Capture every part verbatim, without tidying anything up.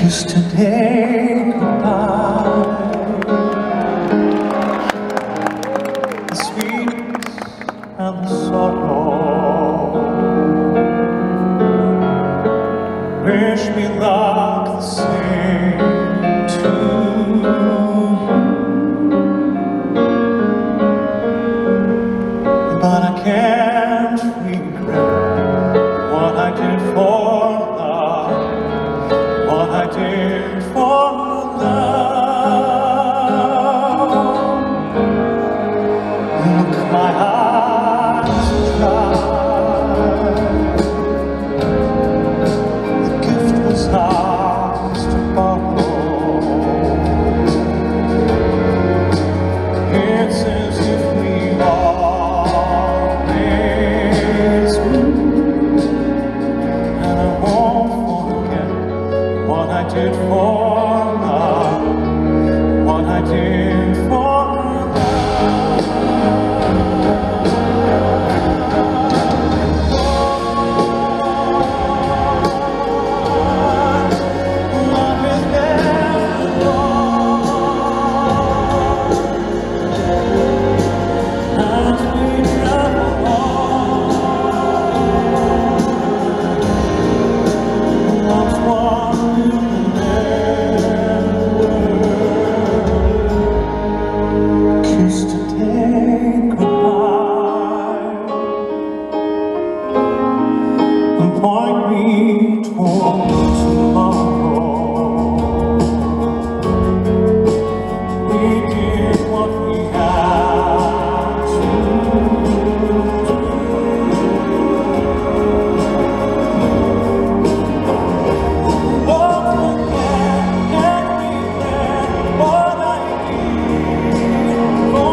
Kiss today goodbye. The sweetness and the sorrow. Wish me luck the same to you. But I can't regret what I did for love. What I did for love. Look, my eyes are dry. The gift was ours to borrow. It's as if we always knew, and I won't forget what I did for love, what I did for love. Love is never gone as we travel on. Love's one you kiss today goodbye, and point me toward tomorrow. We did what we had to do. Won't forget everything, what I did for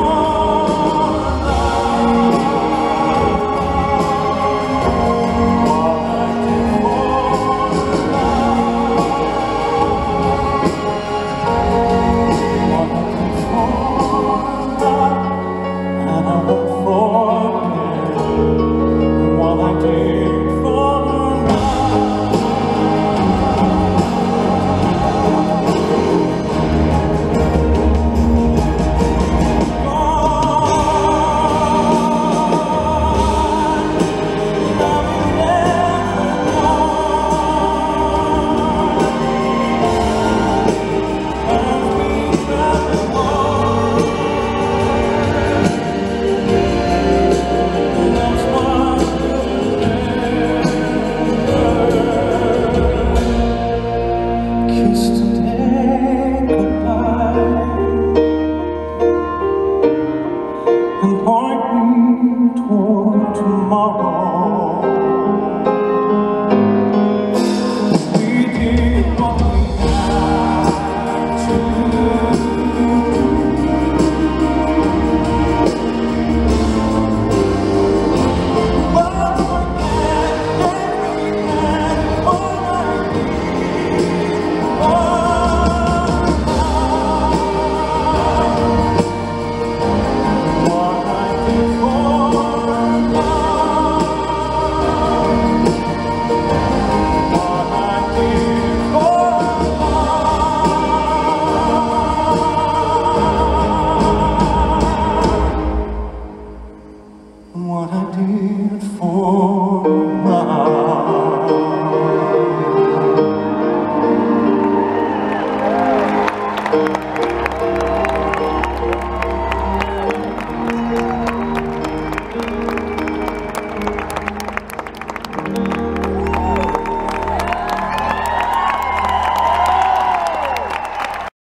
and point me toward tomorrow. We did what we had to do. Won't forget everything, all I did for what I did for